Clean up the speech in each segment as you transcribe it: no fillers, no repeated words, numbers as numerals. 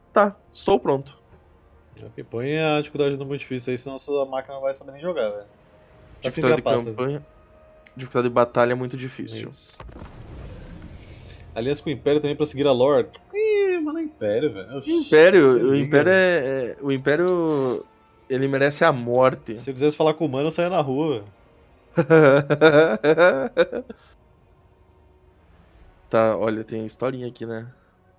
Tá, estou pronto. Ok, põe a dificuldade no muito difícil aí, senão a sua máquina não vai saber nem jogar, velho. Assim Dificuldade de trapaça. campanha. Dificuldade de batalha é muito difícil. Isso. Aliança com o Império também pra seguir a lore. Ih, mano, é Império, velho. O Oxi, se Império, o liga, Império velho. o Império, ele merece a morte. Se eu quisesse falar com o humano, eu saia na rua, velho. Tá, olha, tem a historinha aqui, né?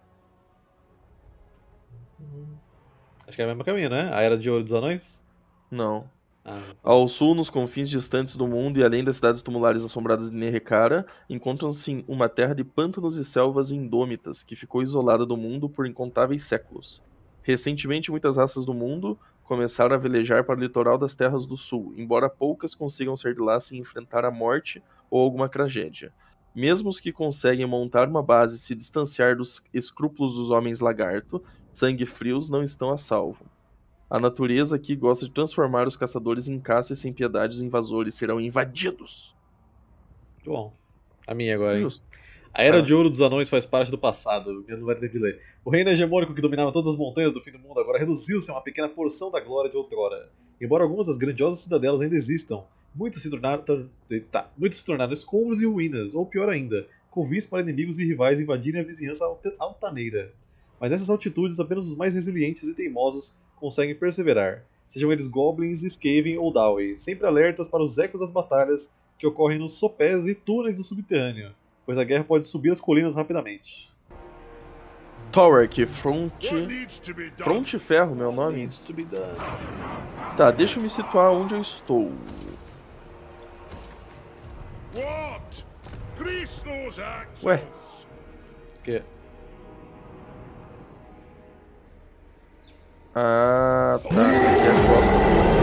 Acho que é o mesmo caminho, né? A Era de Ouro dos Anões? Não. Ah, então. Ao sul, nos confins distantes do mundo e além das cidades tumulares assombradas de Nerrekara, encontram-se uma terra de pântanos e selvas indômitas que ficou isolada do mundo por incontáveis séculos. Recentemente, muitas raças do mundo começaram a velejar para o litoral das terras do sul, embora poucas consigam sair de lá sem enfrentar a morte ou alguma tragédia. Mesmo os que conseguem montar uma base e se distanciar dos escrúpulos dos homens lagarto, sangue frios não estão a salvo. A natureza aqui gosta de transformar os caçadores em caças sem piedade, os invasores serão invadidos. Muito bom. A minha agora, hein? Justo. A Vai Era lá. de Ouro dos Anões faz parte do passado. Eu não vai ter de ler. O reino hegemônico que dominava todas as montanhas do fim do mundo agora reduziu-se a uma pequena porção da glória de outrora. Embora algumas das grandiosas cidadelas ainda existam, muitos se tornaram escombros e ruínas, ou pior ainda, covis para inimigos e rivais invadirem a vizinhança altaneira. Mas nessas altitudes, apenas os mais resilientes e teimosos conseguem perseverar. Sejam eles goblins, Skaven ou Dowey, sempre alertas para os ecos das batalhas que ocorrem nos sopés e túneis do subterrâneo, pois a guerra pode subir as colinas rapidamente. Torek, Fronte Ferro, meu nome? Needs to be done. Tá, deixa eu me situar onde eu estou. What? Grease those axles! Ué, Que... ah, tá. Aqui é a costa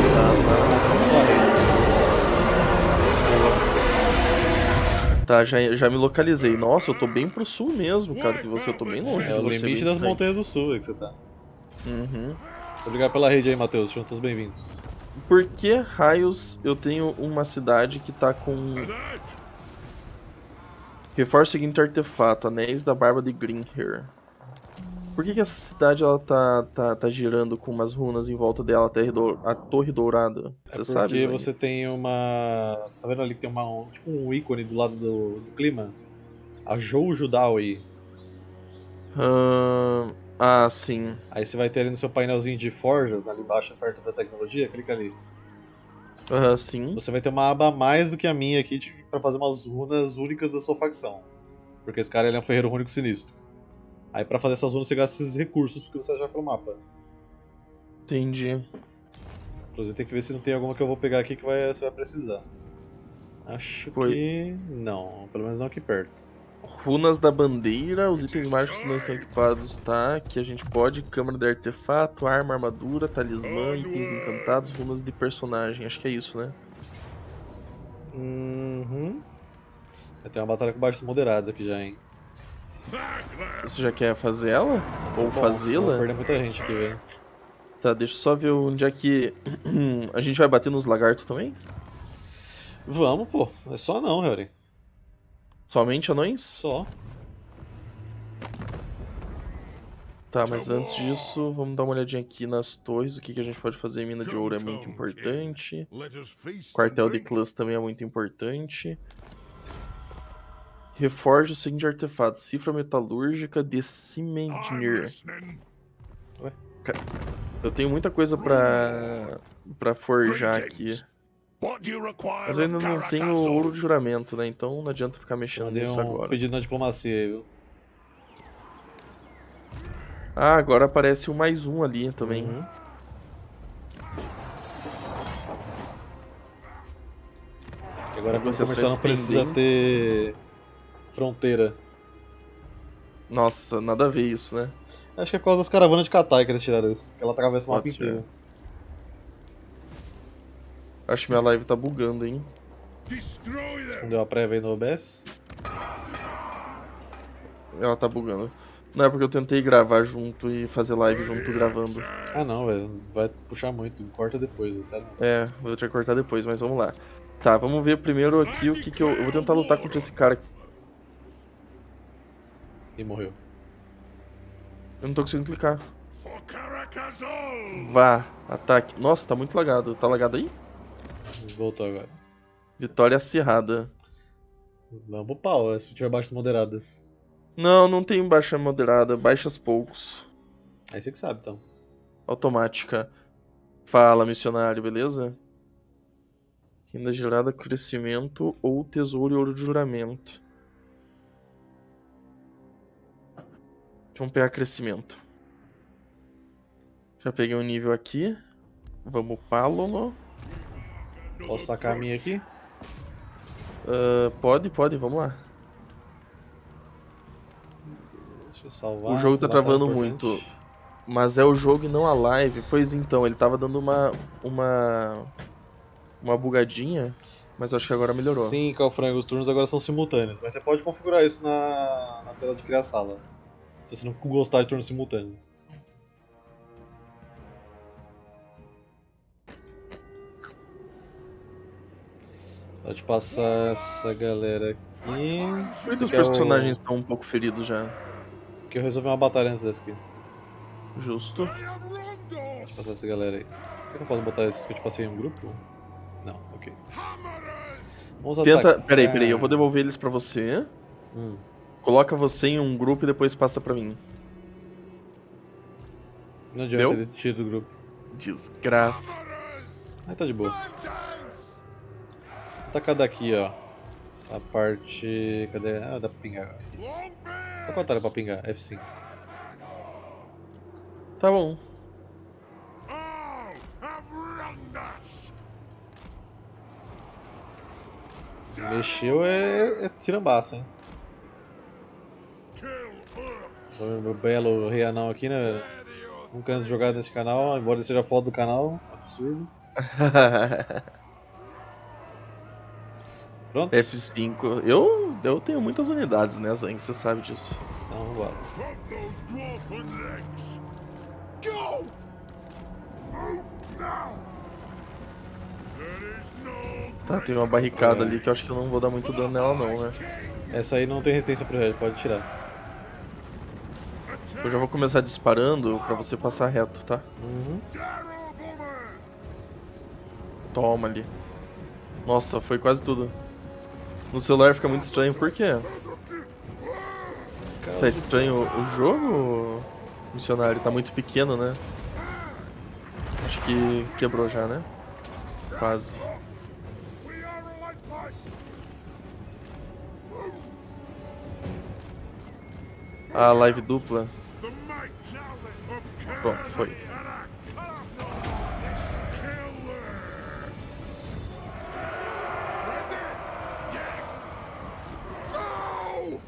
do Tá, já me localizei. Nossa, eu tô bem pro sul mesmo, cara, de você. Eu tô bem longe É de o você, limite bem das distante. montanhas do sul aí que você tá. Uhum. Obrigado pela rede aí, Matheus. Sejam todos bem-vindos. Por que raios eu tenho uma cidade que tá com reforça o seguinte artefato, Anéis da Barba de Grimnir? Por que essa cidade ela tá girando com umas runas em volta dela, a Torre Dourada? É Você sabe, porque Zang? você tem uma. Tá vendo ali que tem tipo um ícone do lado do clima? A Joujo Daoi. Ah, sim. Aí você vai ter ali no seu painelzinho de forjas, ali embaixo, perto da tecnologia, clica ali. Sim. Você vai ter uma aba a mais do que a minha aqui pra fazer umas runas únicas da sua facção. Porque esse cara ele é um ferreiro único sinistro. Aí pra fazer essas runas você gasta esses recursos que você achar pelo mapa. Entendi. Inclusive tem que ver se não tem alguma que eu vou pegar aqui que você vai precisar. Acho Foi. que não, pelo menos não aqui perto. Runas da bandeira, os itens mágicos não estão equipados, tá? Aqui a gente pode, câmara de artefato, arma, armadura, talismã, itens encantados, runas de personagem. Acho que é isso, né? Uhum. Vai ter uma batalha com baixos moderados aqui já, hein. Você já quer fazer ela? Ou Bom, fazê-la? senão perder muita gente aqui, velho. Tá, deixa eu só ver onde é que. A gente vai bater nos lagartos também? Vamos, pô. É só não, Harry. Somente anões? Só. Tá, mas antes disso, vamos dar uma olhadinha aqui nas torres. O que a gente pode fazer em mina de ouro é muito importante. Quartel de clãs também é muito importante. Reforja o seguinte artefato: cifra metalúrgica de Cimendir. Ué? Eu tenho muita coisa pra forjar aqui. Mas eu ainda não tenho ouro de juramento, né? Então não adianta ficar mexendo Mandei nisso um agora. pedido na diplomacia aí, viu? Ah, agora aparece o mais um ali também. Uhum. Agora quando Negociações começar não precisa pendentes. ter fronteira. Nossa, nada a ver isso, né? Acho que é por causa das caravanas de Katai que eles tiraram isso. Que ela atravessa o mapa Pode ser. inteiro. Acho que minha live tá bugando, hein? Não deu a prévia aí no OBS. Ela tá bugando. Não é porque eu tentei gravar junto e fazer live junto gravando. Ah não, velho. Vai puxar muito. Corta depois, sério. É, vou ter que cortar depois, mas vamos lá. Tá, vamos ver primeiro aqui o que eu... Eu vou tentar lutar contra esse cara aqui. E morreu. Eu não tô conseguindo clicar. Akazol! Vá, ataque. Nossa, tá muito lagado. Tá lagado aí? Voltou agora. Vitória acirrada. Vamos pro pau, se tiver baixas moderadas. Não, não tem baixa moderada. Baixas poucos. Aí você que sabe, então. Automática. Fala, missionário, beleza? Renda gerada, crescimento ou tesouro e ouro de juramento. Vamos pegar crescimento. Já peguei um nível aqui. Vamos upá-lo. Posso sacar a minha aqui? Pode, vamos lá. Deixa eu salvar. O jogo tá sei lá, travando importante. muito. Mas é o jogo e não a live. Pois então, ele tava dando uma bugadinha, mas acho que agora melhorou. Sim, Calfrango, os turnos agora são simultâneos, mas você pode configurar isso na tela de criar sala. Se você não gostar de turno simultâneo. Pode passar essa galera aqui. Por que os Esse aqui é personagens estão um pouco feridos já? Porque eu resolvi uma batalha antes dessa aqui. Justo. I am Rondos! Passar essa galera aí. Será que eu posso botar esses que eu te passei em um grupo? Não, ok. Hammerers! Vamos Tenta. atacar. Peraí, eu vou devolver eles pra você. Hum. Coloca você em um grupo e depois passa pra mim. Não adianta Deu? ele tira do grupo. Desgraça. Hammerers! Aí tá de boa. Vengeance! Vou atacar daqui, ó. Essa parte. Cadê? Ah, dá pra pingar. Long Qual que é o atalho pra pingar? F5. Tá bom. Oh, have Rondos! Mexeu é tirambaço, hein? Kill Urks! Meu belo rei anão aqui, né? Nunca antes jogado nesse canal, embora ele seja foda do canal. Absurdo. Pronto? F5. Eu tenho muitas unidades, né, Zang? Você sabe disso. Então vambora. From those dwarfen legs! Go! Move now! There is no Tá, tem uma barricada ali que eu acho que eu não vou dar muito dano nela não, né? Essa aí não tem resistência pro resto, pode tirar. Eu já vou começar disparando pra você passar reto, tá? Uhum. Darrow-Boomer! Toma ali. Nossa, foi quase tudo. No celular fica muito estranho, por quê? Tá estranho o jogo, missionário? Tá muito pequeno, né? Acho que quebrou já, né? Quase. We are relentless! A live dupla. The might challenge of Pronto, foi. Yes! Go!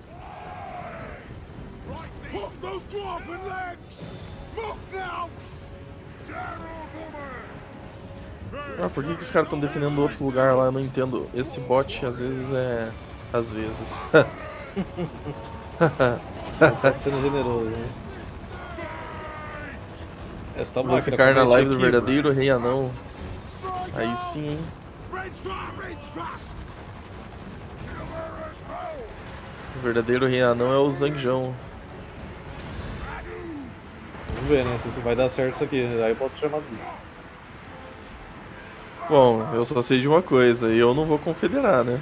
Put those dwarfen legs! Move now! Darrow-Boomer! Ah, por que os caras estão defendendo outro lugar lá? Eu não entendo. Esse bot às vezes é. Às vezes. Tá sendo generoso, né? Essa tá Vou máquina ficar na com live do aqui, verdadeiro rei anão. Aí sim, hein? Range far, range fast! Hammerers home! O verdadeiro rei anão é o Zangjão. Vamos ver, né? Se isso vai dar certo isso aqui. Aí eu posso chamar disso. Bom, eu só sei de uma coisa, e eu não vou confederar, né?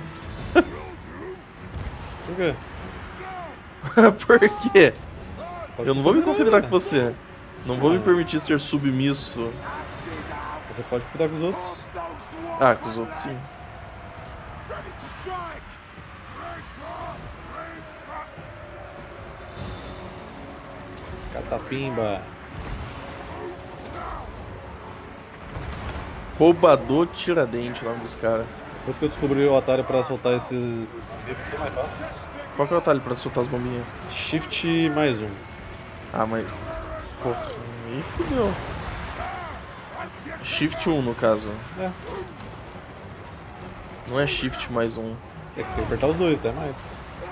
Por quê? Por quê? Pode Eu não vou me confederar né? com você. Não vou me permitir ser submisso. Você pode confederar com os outros. Ah, com os outros sim. Ready to strike! Range far, range fast! Catapimba. Roubador Tiradente, o nome dos caras. Depois que eu descobri o atalho pra soltar esses bombinhos, ficou mais fácil. Qual que é o atalho pra soltar as bombinhas? Shift mais um. Ah, mas... Porra, aí fudeu. Shift 1 no caso. É. Não é Shift mais um. É que você tem que apertar os dois, até mais.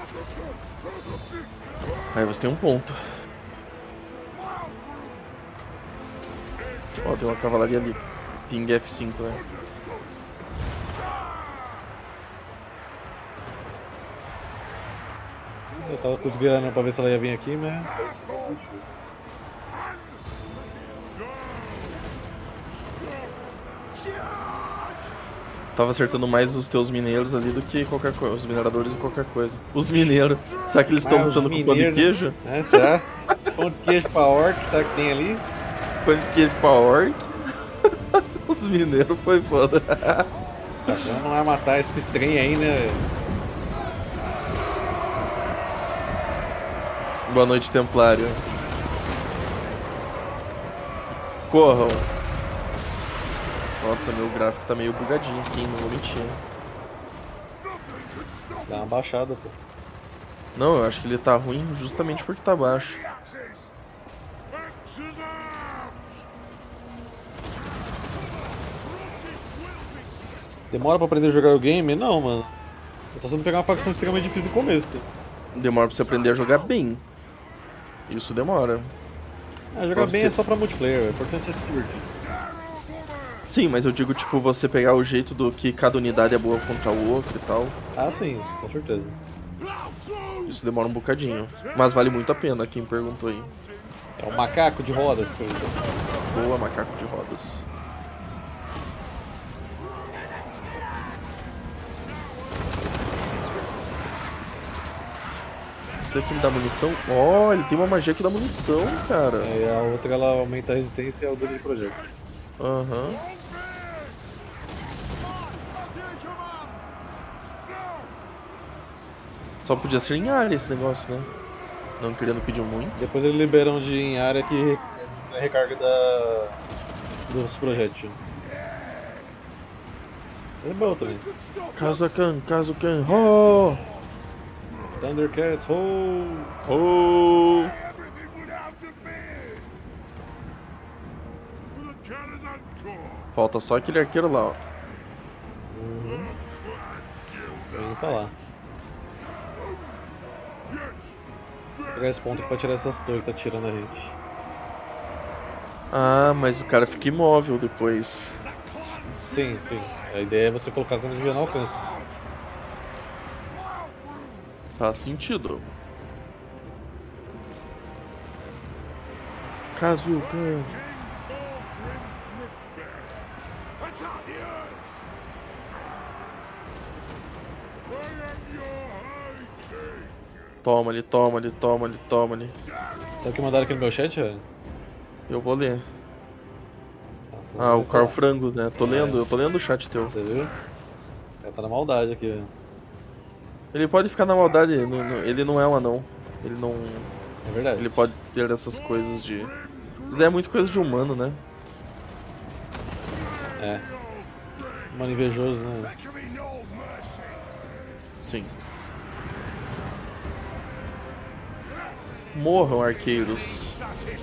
Aí você tem um ponto. Ó, tem uma cavalaria ali. Ping F5, né? Eu tava conspirando pra ver se ela ia vir aqui, mas. Tava acertando mais os teus mineiros ali do que qualquer coisa, os mineradores e qualquer coisa. Os mineiros, será que eles estão lutando com pão de queijo? É, será? Pão de queijo pra orc, será que tem ali? Pão de queijo pra orc? Os mineiros foi foda. Tá, vamos lá matar esses trem aí, né? Boa noite, Templário. Corram. Nossa, meu gráfico tá meio bugadinho aqui, não vou mentir. Dá uma baixada, pô. Não, eu acho que ele tá ruim justamente porque tá baixo. Demora pra aprender a jogar o game? Não, mano. É só você não pegar uma facção extremamente difícil no começo. Demora pra você aprender a jogar bem. Isso demora. Jogar bem é só pra multiplayer, o importante é se divertir. Sim, mas eu digo, tipo, você pegar o jeito do que cada unidade é boa contra o outro e tal. Ah, sim, com certeza. Isso demora um bocadinho. Mas vale muito a pena, quem perguntou aí. É o macaco de rodas, coisa. Boa, macaco de rodas. Isso daqui me dá munição? Ó, ele tem uma magia que dá munição, cara. E a outra ela aumenta a resistência ao dano de projeto. Aham. Só podia ser em área esse negócio, né? Não querendo pedir muito. Depois eles liberam de em área que diminui a recarga dos projéteis. É bom também. Kazakan, Kazukan, ho! Thundercats, ho! Ho! Falta só aquele arqueiro lá, ó. Tô indo pra lá. Vou pegar esse ponto aqui pra tirar essas torres que tá tirando a gente. Ah, mas o cara fica imóvel depois. Sim, sim. A ideia é você colocar quando ele não alcança. Faz sentido. Kazukan. Toma-lhe, toma-lhe, toma-lhe, toma-lhe. Sabe o que mandaram aqui no meu chat, velho? Eu vou ler. Então Ah, eu o vou Carl falar. Frango, né? Tô lendo, eu tô lendo o chat teu. Você viu? Esse cara tá na maldade aqui, velho. Ele pode ficar na maldade, ele não é um anão. Ele não. É verdade. Ele pode ter essas coisas de. Isso daí é muito coisa de humano, né? É. Mano invejoso, né? Sim. Morram, arqueiros.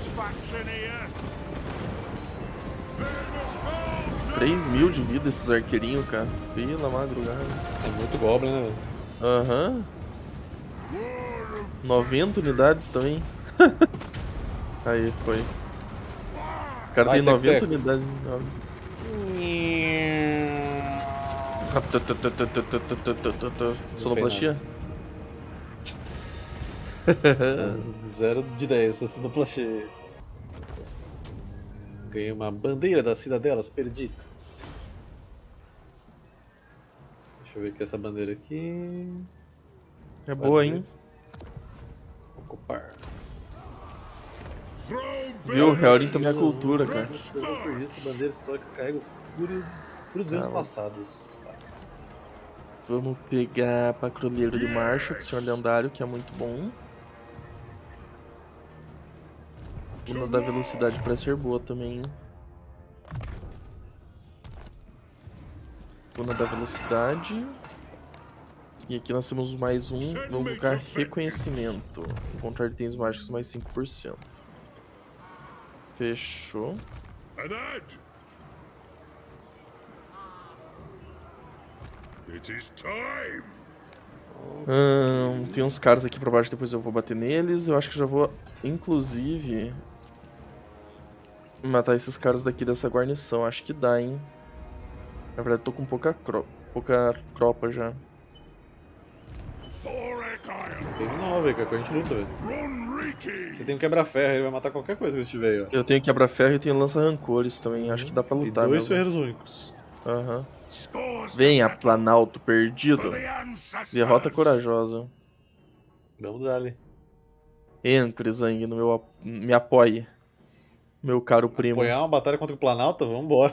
3.000 de vida esses arqueirinhos, cara. Pela madrugada. É muito Goblin, né, velho? Aham. 90 unidades também. Aí, foi. O cara Vai, tem 90 Teco. unidades. Sonoplastia? 0 de 10, essa sonoplastia. Ganhei uma bandeira das cidadelas perdidas. Deixa eu ver aqui essa bandeira aqui. É boa, hein? Ocupar. Viu? Realinho também é cultura, cara. Essa bandeira histórica carrega o fúria dos anos passados. Tá. Vamos pegar Patrulheiro de Marcha, do Senhor Lendário, que é muito bom. Uma da velocidade parece ser boa também. Uma da velocidade. E aqui nós temos mais um. Vamos colocar reconhecimento. Encontrar itens mágicos mais 5%. Fechou. It is time. Tem uns caras aqui pra baixo, depois eu vou bater neles. Eu acho que já vou, inclusive, matar esses caras daqui dessa guarnição. Acho que dá, hein? Na verdade, tô com pouca tropa já. Thorek Iron. Tem 9 aí, que a gente luta, velho. Runrik King. Você tem um quebra-ferro, ele vai matar qualquer coisa que estiver aí, ó. Eu tenho quebra-ferro e tenho lança-rancores também. Acho que dá pra E lutar 2 mesmo. ferreiros únicos. Aham. Scores to Venha, settle Planalto perdido. for the ancestors. Derrota corajosa. Vamos dar ali. Entre, Zang, no meu... Me apoie. Meu caro primo. Apoiar uma batalha contra o Planalto? Vambora.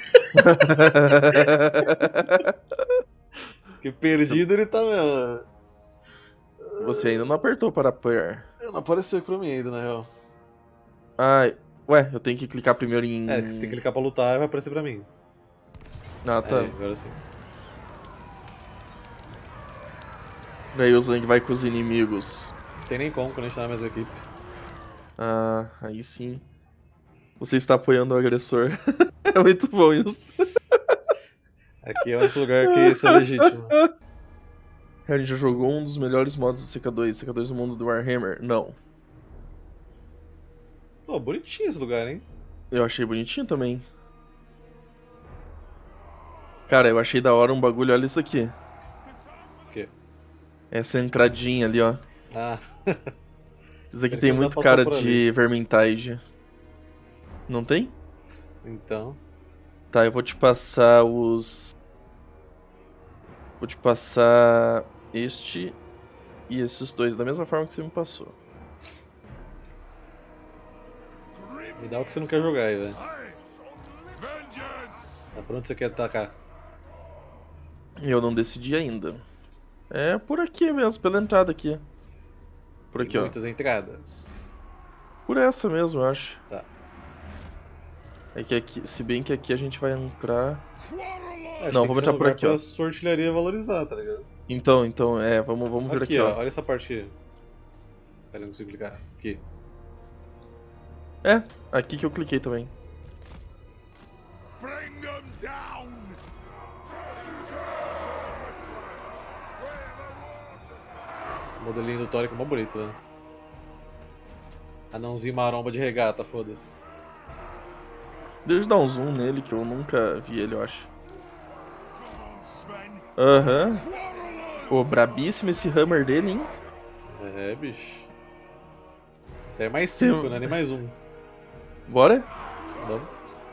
Que perdido ele tá mesmo. Você ainda não apertou para apoiar. Não apareceu pra mim ainda, na real. Ai, ué, eu tenho que clicar primeiro em... É, que você tem que clicar pra lutar e vai aparecer pra mim. Ah, tá. É, agora sim. Daí o Zang vai com os inimigos. Não tem nem como quando a gente tá na mesma equipe. Ah, aí sim. Você está apoiando o agressor. É muito bom isso. Aqui é o único lugar que isso é legítimo. Harry já jogou um dos melhores modos do CK2. CK2 do mundo do Warhammer? Não. Pô, bonitinho esse lugar, hein? Eu achei bonitinho também. Cara, eu achei da hora um bagulho, olha isso aqui. O quê? Essa encradinha ali, ó. Ah, Isso aqui Ele tem quer muito passar cara por de Vermintide. Não tem? então. Tá, eu vou te passar os... Vou te passar este e esses dois, da mesma forma que você me passou. Me dá o que você não quer jogar aí, velho. Vengeance. Tá pronto, você quer atacar? Eu não decidi ainda. É por aqui mesmo, pela entrada aqui. Por aqui, Tem ó. muitas entradas. Por essa mesmo, eu acho. Tá. É que aqui, se bem que aqui a gente vai entrar... Acho Não, que vamos tem que ser entrar um por lugar aqui, ó. pra sua artilharia valorizar, tá ligado? Então, vamos ver aqui, ó. Olha essa parte aqui. Pera, eu não consigo clicar. Aqui. É, aqui que eu cliquei também. Bring them down. O modelinho do Tórico é mó bonito, né? Anãozinho maromba de regata, foda-se. Deixa eu dar um zoom nele, que eu nunca vi ele, eu acho. Sven. Aham. Quarrelers. Pô, brabíssimo esse hammer dele, hein? É, bicho. Isso aí é mais 5, Tem- né? Nem mais um. Bora? Vamos.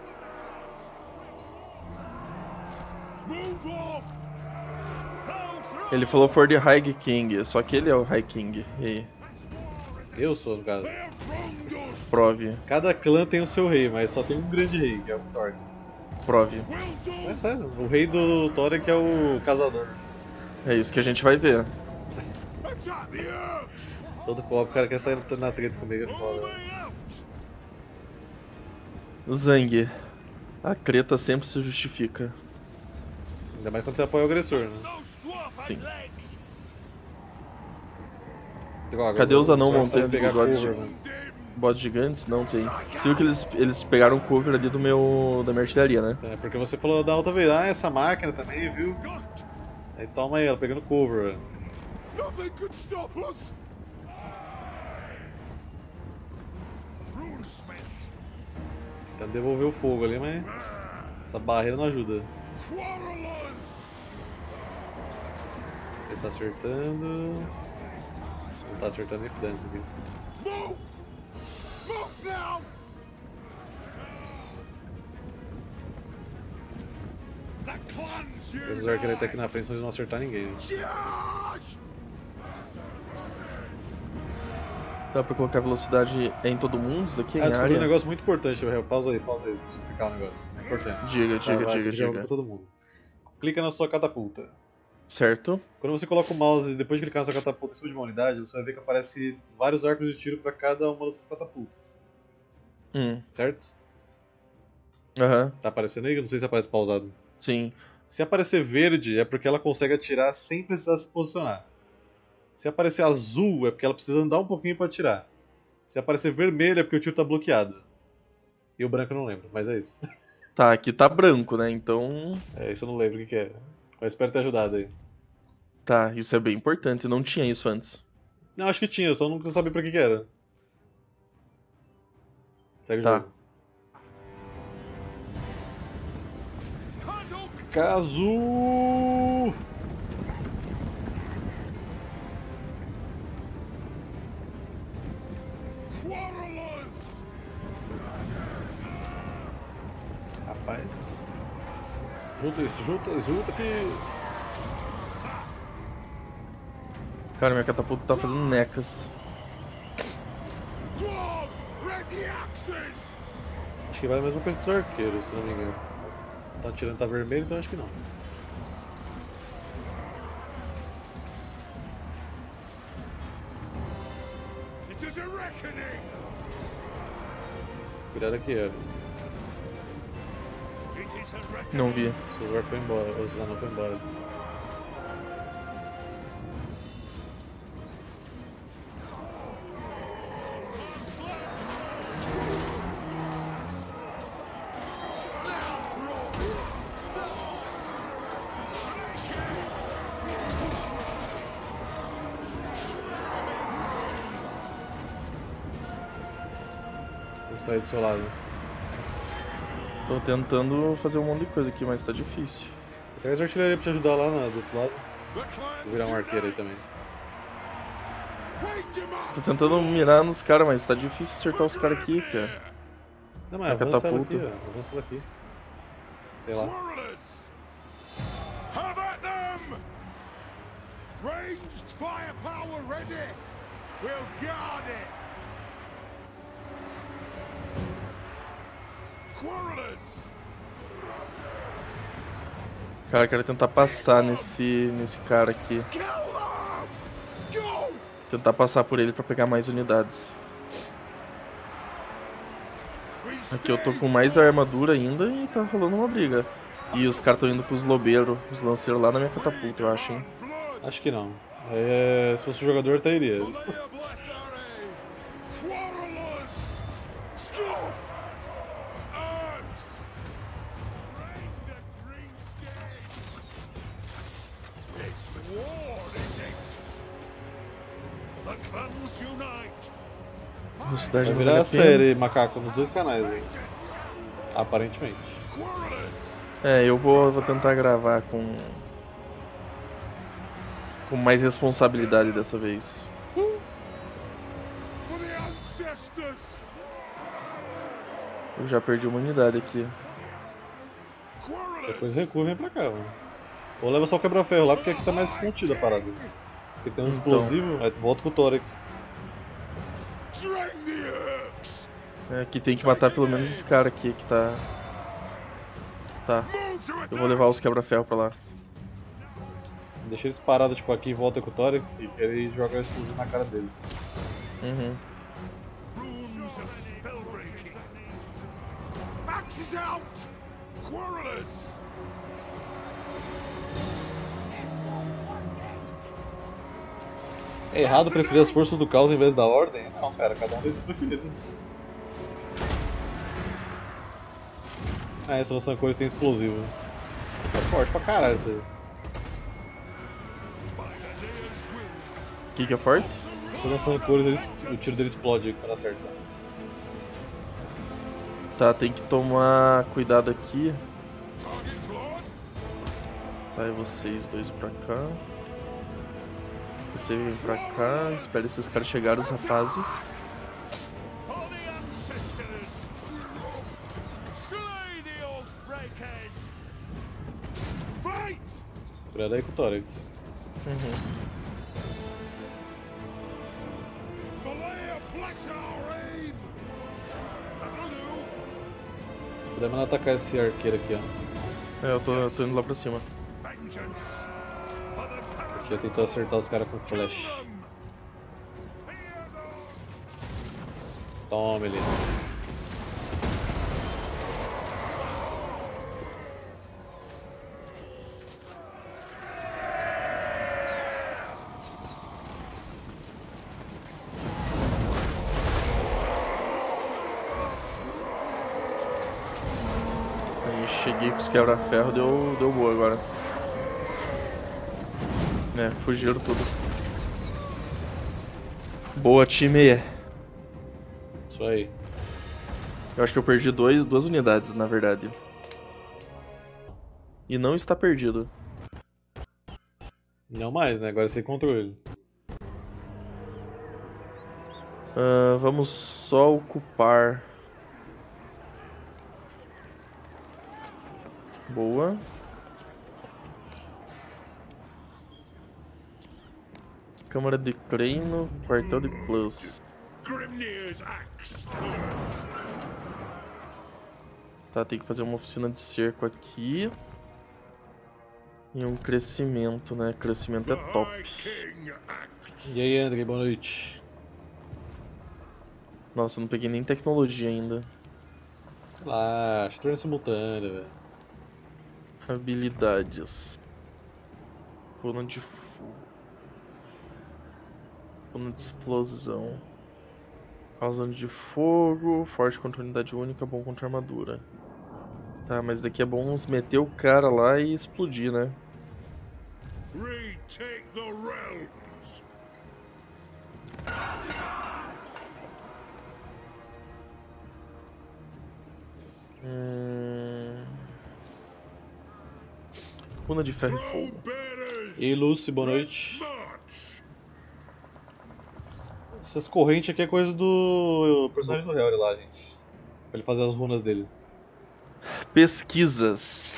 Move off. Hell through. Ele falou for the High King, só que ele é o High King. E aí, Eu sou, no caso. They have wronged us. prove, Cada clã tem o seu rei, mas só tem um grande rei, que é o Thor. prove. We'll do. É sério, o rei do Thor é que é o caçador. É isso que a gente vai ver. Attack the Urks. Todo pobre, o cara quer sair na treta comigo, é foda. Moving out. Zang, a treta sempre se justifica. Ainda mais quando você apoia o agressor, né? Those dwarf Sim. legs. Igual, Cadê os anão Thor sabe montando pegar bigodes cover, de- mano. Bots gigantes? Não tem. Você viu que eles pegaram o cover ali da minha artilharia, né? É porque você falou da outra vez, ah, essa máquina também, viu? Got. Aí toma aí, ela pegando cover, velho. Nothing could stop us. Runesmith. Tentando devolver o fogo ali, mas essa barreira não ajuda. Quarrelers. Ele está acertando. Não tá acertando nem fudendo isso aqui. Move. Move now. The clans you. Os arqueiros até aqui na frente, senão eles não vão acertar ninguém. Né? Charge. Dá pra colocar velocidade em todo mundo? Isso aqui é Ah, em descobri um área? negócio muito importante, velho. Pausa aí, deixa eu explicar um negócio. É importante. Diga, Vai, diga, você joga pra diga. todo mundo. Clica na sua catapulta. Certo? Quando você coloca o mouse e depois de clicar na sua catapulta em cima de uma unidade, você vai ver que aparece vários arcos de tiro pra cada uma dessas catapultas. Certo? Aham, Tá aparecendo aí? Eu não sei se aparece pausado. sim. Se aparecer verde, é porque ela consegue atirar sem precisar se posicionar. Se aparecer azul, é porque ela precisa andar um pouquinho pra atirar. Se aparecer vermelho, é porque o tiro tá bloqueado. E o branco eu não lembro, mas é isso. Tá, aqui tá branco, né? Então. É, isso eu não lembro o que é. Mas espero ter ajudado aí. Tá, isso é bem importante. Não tinha isso antes. Não, acho que tinha, eu só nunca sabia pra que era. Segue o Tá. jogo. Kazu! Rapaz. Junta isso, junta aqui. Cara, minha catapulta tá fazendo necas. Dwarves, ready axes! Acho que vale a mesma coisa pros arqueiros, se não me engano. Tá atirando, tá vermelho, então acho que não. It is a reckoning! Cuidado aqui, Evan. It is a reckoning! Não vi. O Suzor foi embora, o Zanon foi embora. Vamos estar aí do seu lado. Tô tentando fazer um monte de coisa aqui, mas tá difícil. Traz a artilharia pra te ajudar lá do outro lado. The clans Vou virar um arqueiro aí também. wait him up! Tô tentando mirar nos caras, mas tá difícil acertar os caras aqui, cara. Não, mas A avança ela catapulta. aqui, ó. Avança ela aqui. Sei lá. Quarrelers! Have at them! Ranged firepower ready! We'll guard it! Quarrelers! Cara, eu quero tentar passar nesse cara aqui. Kill them! Go! Tentar passar por ele pra pegar mais unidades. We Aqui eu tô stay com mais armadura ainda e tá rolando uma briga. E os caras tão indo com os lobeiros, os lanceiros lá na minha catapulta, eu acho, hein. blood! Acho que não. Se fosse o jogador, tá iria. Lay a blessary! Quarrelers! Scoff! Arms! Train the greenskins! It's war, is it? The clans unite! Velocidade Vai não virar vale a a pena. série macaco nos dois canais aí. Aparentemente. Quarrelers! É, eu vou tentar gravar com mais responsabilidade dessa vez. For the ancestors! Eu já perdi uma unidade aqui. Quarrelers! Depois recua e vem pra cá, mano. Ou leva só o quebra-ferro lá, porque aqui tá mais contida a parada. Porque tem uns Então. explosivos, aí tu volta com o Torek. Drain the Urks! É, aqui tem que matar pelo menos esse cara aqui que tá... Tá, Move to eu attack! vou levar os quebra-ferro pra lá. Deixa eles parados, tipo, aqui e volta com o Torek. E ele joga o explosivo na cara deles. Uhum. Runes of spellbreaking! Axes out! Quarrelers! É errado preferir as forças do caos em vez da ordem? Não, cara, cada um tem seu preferido. Ah, essa noção cores tem explosivo. É forte pra caralho isso aí. O que é forte? Essa noção cores, o tiro dele explode quando acerta. Tá, tem que tomar cuidado aqui. Target flawed! Sai vocês dois pra cá. Você vem pra cá, espera esses caras chegarem, os rapazes. For the ancestors! Slay the Oathbreakers! Fight! Cuidado aí com o Torek. Uhum. Valea bless our aim! That'll do! Se puder mandar atacar esse arqueiro aqui, ó. É, eu tô indo lá pra cima. Vengeance! For the powers Já tentou acertar os caras com flash. of them! Toma ele. Aí cheguei com os quebra-ferro, deu boa agora. É, fugiram tudo. Boa, time! Isso aí. Eu acho que eu perdi duas unidades, na verdade. E não está perdido. Não mais, né? Agora é sem controle. Vamos só ocupar. Boa. Câmara de treino, quartel de plus. Grimnir's axe thirsts. Tá, tem que fazer uma oficina de cerco aqui. E um crescimento, né? Crescimento é The top. High King acts. E aí, André, boa noite. Nossa, eu não peguei nem tecnologia ainda. Relaxa, treino simultâneo, velho. Habilidades. Coluna de fogo. Coluna de explosão. Causando de fogo. Forte contra unidade única, bom contra armadura. Tá, mas daqui é bom uns meter o cara lá e explodir, né? Retake the realms. Runa de ferro e fogo. Bearers. E aí, Lucy, boa noite. March. Essas correntes aqui é coisa do personagem do Helry lá, gente. Pra ele fazer as runas dele. Pesquisas.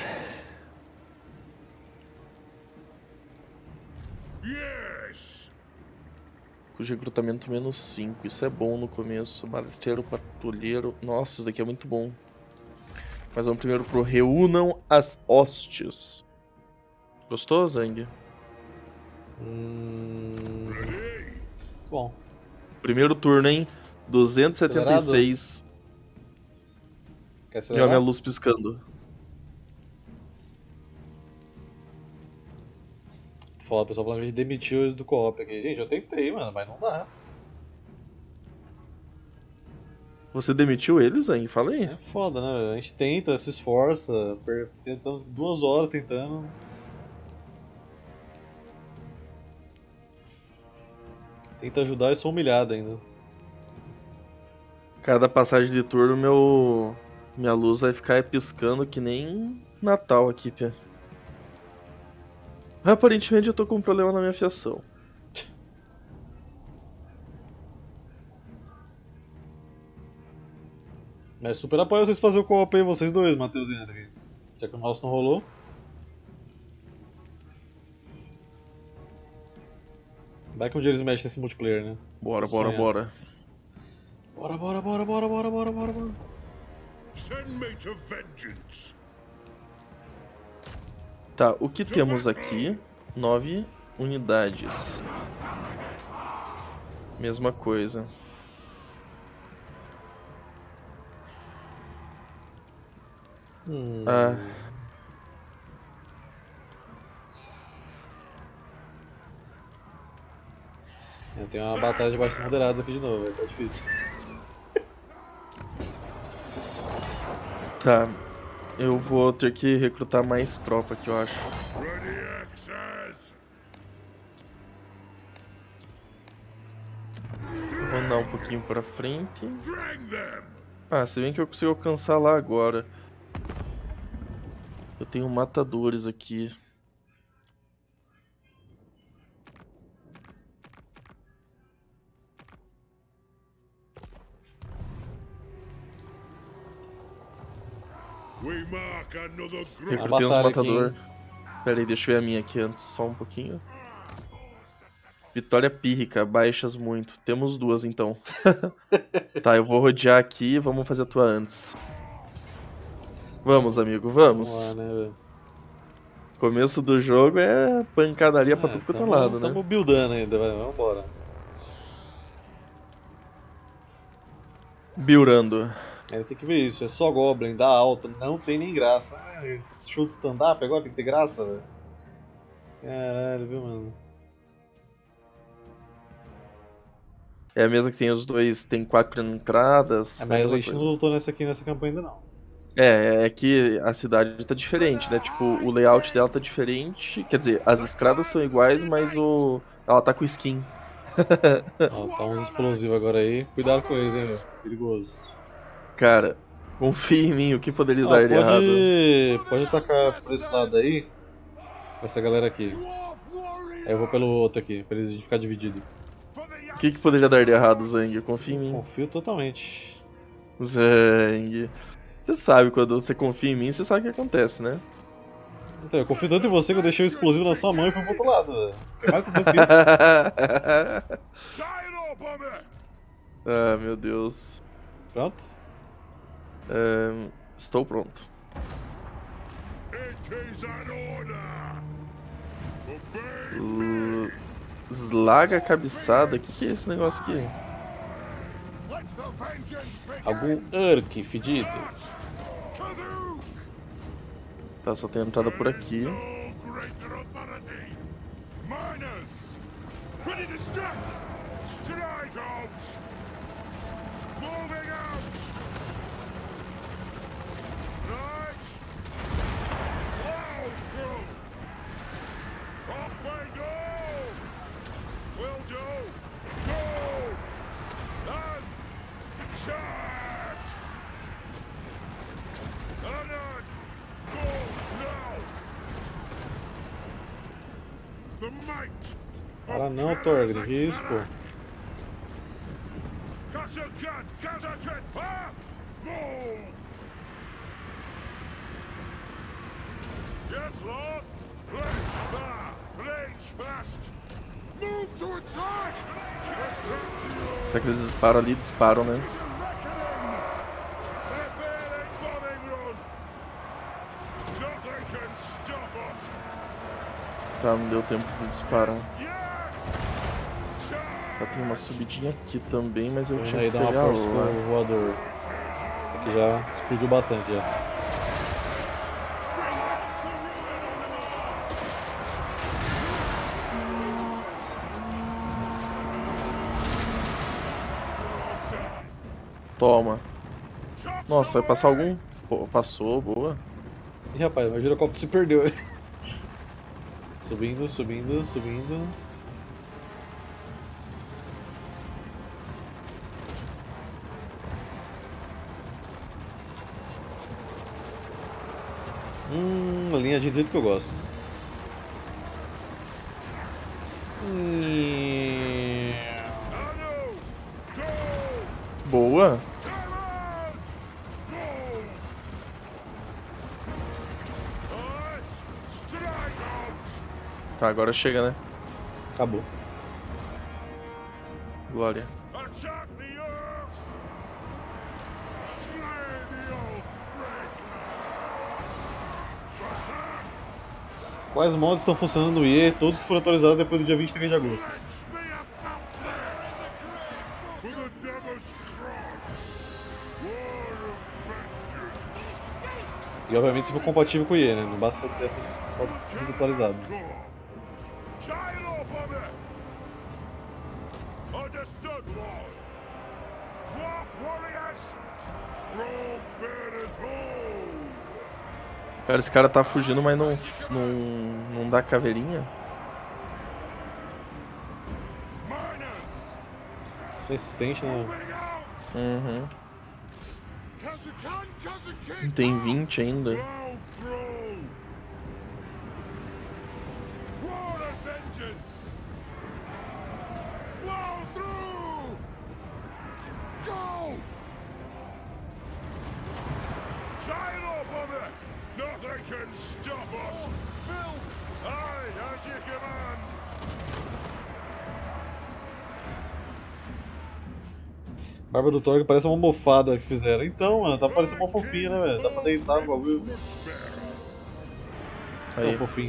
Yes. Cujo recrutamento menos 5. Isso é bom no começo. Balisteiro, patrulheiro. Nossa, isso daqui é muito bom. Mas vamos primeiro pro Reúnam as Hostes. Gostou, Zang? Ready. Bom, Primeiro turno, hein? 276. quer E olha a acelerar? minha luz piscando. Foda, o pessoal falando que a gente demitiu eles do co-op aqui. Gente, eu tentei, mano, mas não dá. Você demitiu eles, Zang? Fala aí. É foda, né? A gente tenta, se esforça, tentamos 2 horas tentando. Tenta ajudar e sou humilhado ainda. Cada passagem de turno, minha luz vai ficar piscando que nem Natal aqui, Pia. Aparentemente eu tô com um problema na minha fiação. Mas super apoio vocês fazer o co-op aí, vocês dois, Matheus e André. Já que o nosso não rolou. Vai que um dia eles mexem nesse multiplayer, né? Bora, Sonha. bora. Bora, bora, bora, bora, bora, bora, bora, bora. Send me to vengeance. Tá, o que temos aqui? 9 unidades. Mesma coisa. Ah, Tem uma batalha de baixos moderados aqui de novo, velho. Tá difícil. tá. Eu vou ter que recrutar mais tropa aqui, eu acho. Ready access. Vou andar um pouquinho pra frente. Drag them. Ah, se bem que eu consigo alcançar lá agora. Eu tenho matadores aqui. We mark another group. Recrutei uns batalha aqui, matador. hein? Pera aí, deixa eu ver a minha aqui antes, só um pouquinho. Vitória pírrica, baixas muito. Temos 2 então. Tá, eu vou rodear aqui e vamos fazer a tua antes. Vamos, amigo, vamos. Vamos lá, né, velho? Começo do jogo é pancadaria pra tudo quanto é lado, né? Tamo buildando ainda, vai, vambora. Biurando. Aí tem que ver isso, é só Goblin, dá alta, não tem nem graça. Esse show de stand-up agora tem que ter graça, velho. Caralho, viu, mano? É a mesma que tem os dois, tem 4 entradas. É, é a mas a mesma gente coisa. não lutou nessa campanha ainda não. É que a cidade tá diferente, né? Tipo, o layout dela tá diferente. Quer dizer, as estradas são iguais, mas ela tá com skin. Ó, tá uns explosivos agora aí. Cuidado com eles, hein, velho. Perigoso. Cara, confia em mim, o que poderia Ó, dar de errado? pode atacar por esse lado aí. Com essa galera aqui. Dwarf warrior. Aí eu vou pelo outro aqui, pra eles ficar divididos. For the O que poderia dar de errado, Zang? Confia em mim. Confio totalmente. Zang. Você sabe, quando você confia em mim, você sabe o que acontece, né? Então, eu confio tanto em você que eu deixei o explosivo na sua mão e fui pro outro lado, velho. Tem mais confiança que isso. Giant bomber! Ah, meu Deus. Pronto? Estou pronto. It is an order! Obey! Eslaga a cabeçada. O que é esse negócio aqui? Let the vengeance begin! Algum Urk fedido. Kazoo! Tá, só tem entrada por aqui. No greater authority! Miners! Ready to strike! Strike out! Moving out! Right! Plow through! Off we go! Will do! Go! And charge! Alert! Go now! The might! Para não, Thorgrim, que isso, pô? Kazakan! Kazakan! Ah! Move! Yes, Lord! Range far! Range fast! Move to attack! Será que eles disparam ali? Disparam, né? It's a reckoning! Prepare a bombing run! Nothing can stop us! Tá, não deu tempo de disparar. Yes! Tá, tem uma subidinha aqui também, mas eu tinha Aí que dá uma pegar força com lá. o voador. Aqui já explodiu bastante já. Toma. Nossa, vai passar algum? Pô, passou, boa. Ih, rapaz, o girocóptero se perdeu. Subindo, subindo, subindo. A linha de jeito que eu gosto. Boa. Tá, agora chega, né? Acabou. Glória. Attack the earth! Slay the Oathbreaker! Attack! Quais mods estão funcionando no IE? Todos que foram atualizados depois do dia 23 de agosto. Let's be about there! For the Devil's Crown! War of Vengeance! E obviamente se for compatível com o IE, né? Não basta ter só sido atualizado. Giant or bomber! Understood, Lord! Dwarf warriors! Throne bearers home! Cara, esse cara tá fugindo, mas não dá caveirinha? Miners! Isso é insistente, né? Moving out! Uhum. Kazakan, Kazakin! Tem 20 ainda. Plow through! War of vengeance! Plow through! Go! Giant or bomber! Nothing can stop us! Bill! Aye, as you command! Barba do Thorg parece uma almofada que fizeram. Então, mano, tá parecendo uma fofinha, né, velho? Dá pra deitar no bagulho. Tão Aí. fofinho.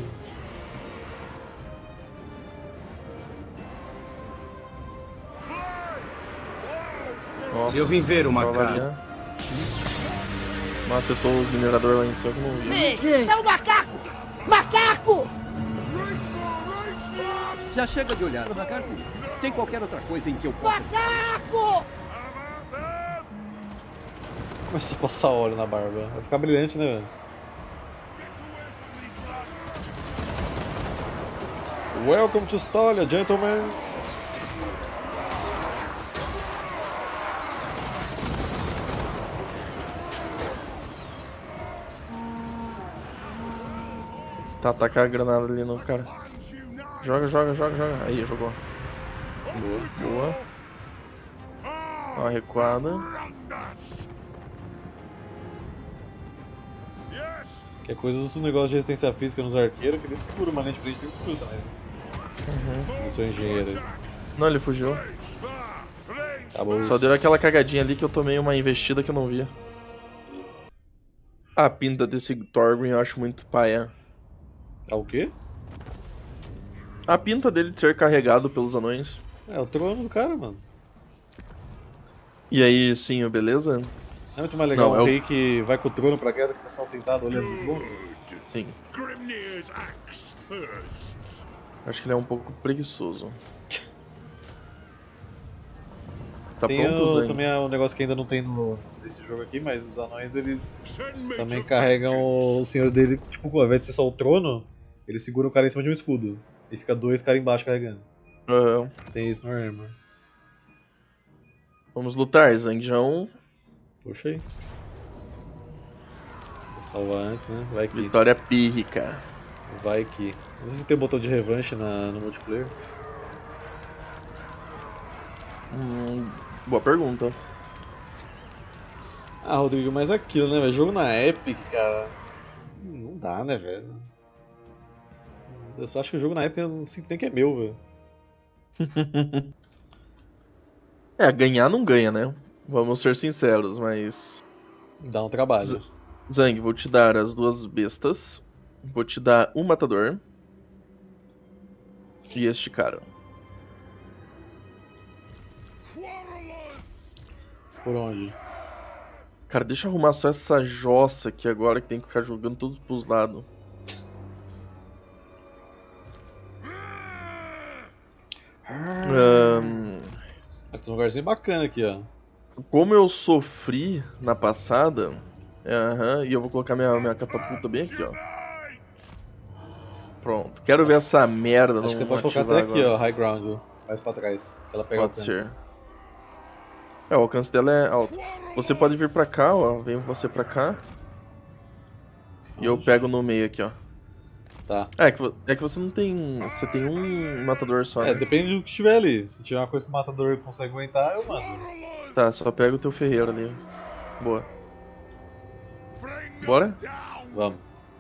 Nossa, Eu vim ver o tava macaco. ali, né? Nossa, eu tô os mineradores lá em cima que eu não vi. É o macaco! Macaco! Já chega de olhar, macaco. Tem qualquer outra coisa em que eu possa... Macaco! Começa a passar óleo na barba. Vai ficar brilhante, né, velho? Welcome to Stolia, gentlemen! Tá, tacar a granada ali no cara. Joga, joga, joga, joga. Aí, jogou. Boa, boa. Dá uma recuada. Que é coisa do negócio de resistência física nos arqueiros, que eles seguram uma linha de frente e tem futuro também. Eu sou engenheiro aí. Não, ele fugiu. Acabou. Só deu aquela cagadinha ali que eu tomei uma investida que eu não via. A pinta desse Thorgrim eu acho muito paia. Ah, o quê? A pinta dele de ser carregado pelos anões. É o trono do cara, mano. E aí, sim, beleza? Não é muito mais legal Não, um é o- rei que vai com o trono pra guerra que fica só sentado olhando os longos? Sim. Grimnir's axe thirsts. Acho que ele é um pouco preguiçoso. Tá Tem pronto, Zang? também um negócio que ainda não tem nesse jogo aqui, mas os anões eles Send me também to carregam vengeance. o senhor dele, tipo, ao invés de ser só o trono, eles seguram o cara em cima de um escudo. E fica dois caras embaixo carregando. Aham. Tem isso no Armor. Vamos lutar, Zangjão. Puxa aí. Vou salvar antes, né? Vai que. Vitória pírrica. Vai que. Não sei se tem botão de revanche no multiplayer. Boa pergunta. Ah, Rodrigo, mas aquilo, né, velho? Jogo na Epic, cara. Não dá, né, velho? Eu só acho que o jogo na Epic eu não sinto nem que é meu, velho. É, ganhar não ganha, né? Vamos ser sinceros, mas... Dá um trabalho. Zang, vou te dar as duas bestas. Vou te dar um matador. E este cara. Quarrelers. Por onde? Cara, deixa eu arrumar só essa jossa aqui agora que tem que ficar jogando tudo pros lados. Aqui tem um lugarzinho bacana aqui, ó. Como eu sofri na passada... e eu vou colocar minha catapulta bem aqui, ó. Pronto. Quero ver essa merda Acho que você não pode colocar ativar até aqui, agora. ó, High Ground, ó. Mais pra trás, que ela pega Pode alcance. ser. O alcance dela é alto. Você pode vir pra cá, ó. Vem você pra cá. E eu pego no meio aqui, ó. Tá. É que você não tem... Você tem um matador só, É, né? depende do que tiver ali. Se tiver uma coisa que o matador consegue aguentar, eu mando. Tá, só pega o teu ferreiro ali. Boa. Bora? Vamos.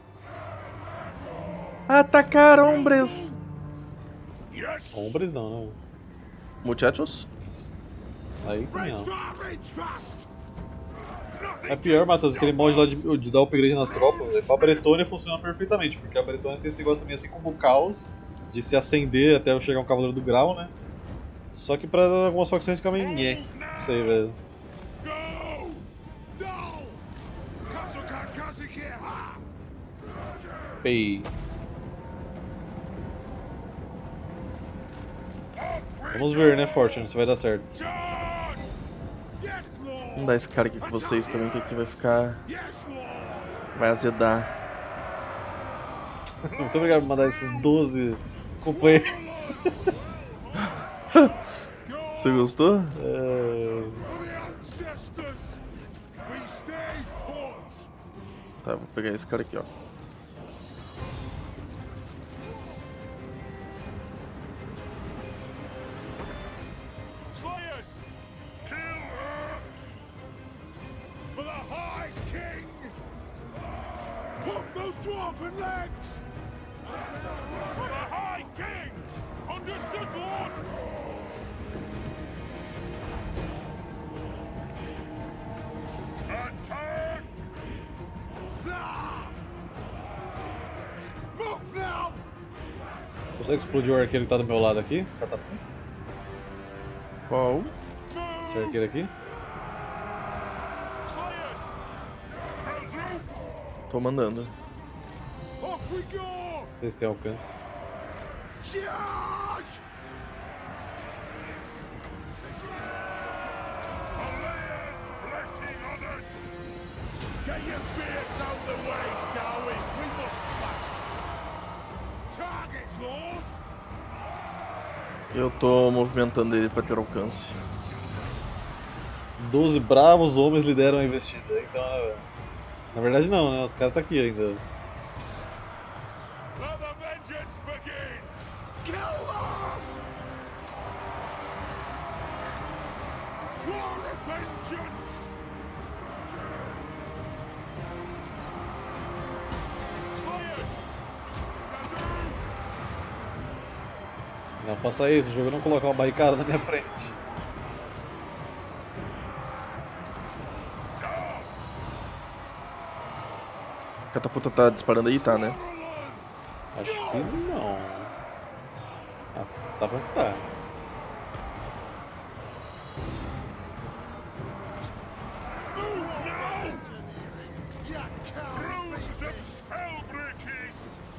Atacar hombres! Yes. Ombres não, não. Muchachos? Aí também não. Rage fast. É pior, Matheus, aquele mod lá de dar upgrade nas tropas, né? Pra Bretônia funciona perfeitamente, porque a Bretônia tem esse negócio também, assim como o Caos, de se acender até chegar um Cavaleiro do Grau, né? Só que pra algumas facções fica meio nhé. Não sei, velho. Go. Dull. Kazuka Kazukiha. Pei. Vamos ver, né, Fortune, se vai dar certo. Charge. Yes, Lord. Vamos dar esse cara aqui com vocês também, que aqui vai ficar... Yes, Lord. Vai azedar. Muito obrigado por mandar esses 12 companheiros. Você gostou? For the ancestors. We stay put. Tá, vou pegar esse cara aqui, ó. Slayers. Kill Earth. For the High King. Put those dwarven legs. For the High King. Understood, Lord. Attack. Zah. Move now. Consegue explodir o arqueiro que tá do meu lado aqui? Catapulta. Qual? Esse arqueiro aqui. Slayers. Go through. Tô mandando. Off we go. Não sei se tem alcance. Charge. Blessing on us. Get your beards out the way, Darwin. We must fight. Targets, Lord. Eu tô movimentando ele pra ter alcance. 12 bravos homens lideram a investida. Então, na verdade não, né? Os caras tá aqui ainda. Let the vengeance begin. Kill them. War of vengeance. Não faça isso, o jogo não colocar uma barricada na minha frente. A catapulta tá disparando aí, tá, né? Acho que não. Ah, tá falando que tá. Rules of spellbreaking!